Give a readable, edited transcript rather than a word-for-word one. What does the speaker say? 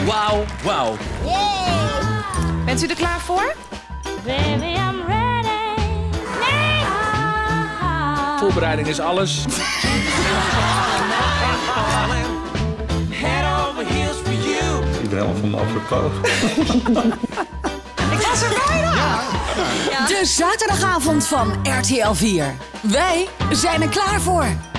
Wauw, wauw. Bent u er klaar voor? Baby, I'm ready. Nee. Voorbereiding is alles. Ik ben helemaal van me afgekomen. Ik was er bijna! De zaterdagavond van RTL 4. Wij zijn er klaar voor.